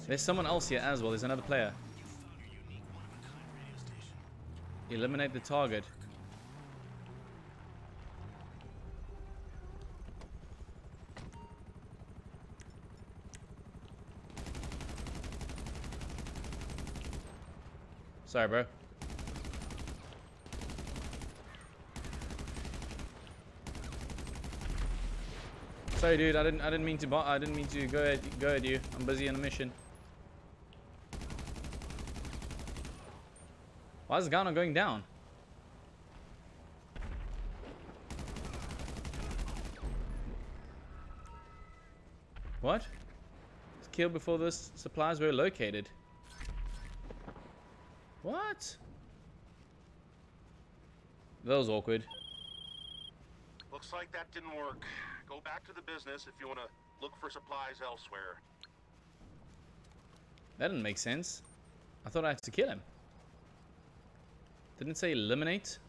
There's someone else here as well. There's another player. Eliminate the target. Sorry, bro. Sorry, dude. I didn't mean to go at you. I'm busy on a mission. Why is the guy not going down? What? It's killed before the supplies were located. What? That was awkward. Looks like that didn't work. Go back to the business if you want to look for supplies elsewhere. That didn't make sense. I thought I had to kill him. Didn't it say eliminate?